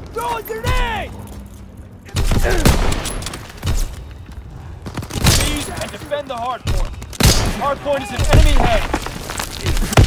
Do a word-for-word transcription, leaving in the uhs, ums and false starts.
Throw a grenade! Seize and defend the hard point. Hard point is an enemy head.